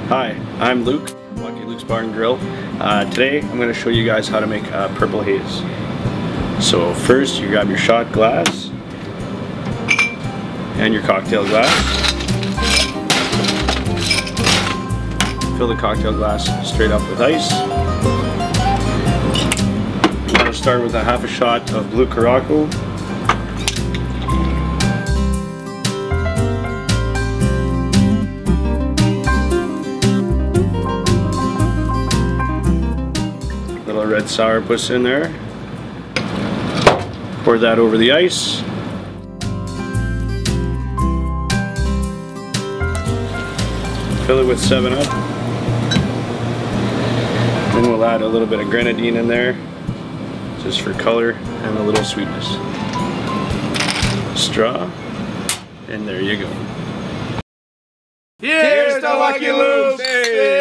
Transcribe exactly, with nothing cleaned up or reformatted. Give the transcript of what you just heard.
Hi, I'm Luke from Lucky Luke's Bar and Grill. Uh, today I'm going to show you guys how to make a purple haze. So first you grab your shot glass and your cocktail glass. Fill the cocktail glass straight up with ice. I'm going to start with a half a shot of blue Caraco. Little red sourpuss in there. Pour that over the ice. Fill it with seven up. Then we'll add a little bit of grenadine in there, just for color and a little sweetness. Straw, and there you go. Here's to Lucky Luke's!